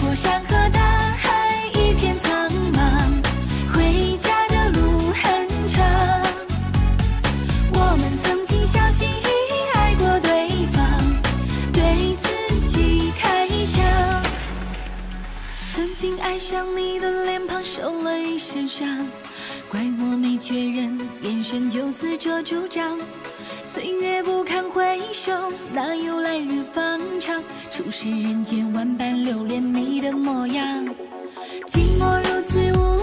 过山河大海，一片苍茫，回家的路很长。我们曾经小心翼翼爱过对方，对自己开枪。曾经爱上你的脸庞受了一身伤，怪我没确认，眼神就自作主张。岁月不堪回首，哪有来日方长？初识人间万般留恋你的模样，寂寞如此无